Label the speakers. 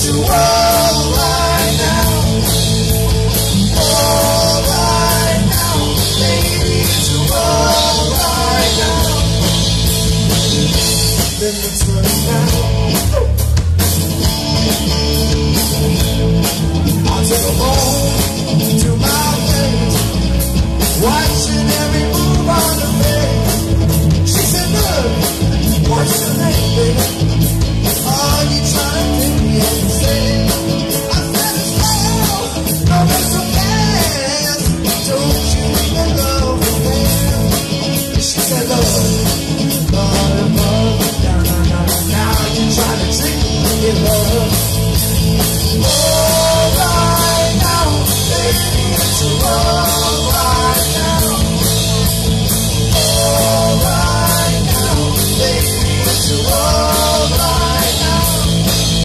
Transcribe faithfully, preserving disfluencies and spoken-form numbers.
Speaker 1: it's all right now. All right now, baby, it's all right now. Then it's running down. I'll take her home to my place, watching every move on the bed. She said, look, what's your name, baby? Are you trying to make me understand? I said, it's love, no, it's so fast. Don't you let go of me? She said, Lord, Lord, Lord, now, now, now, now, you trying to trick me, love. All right now, baby, it's all right.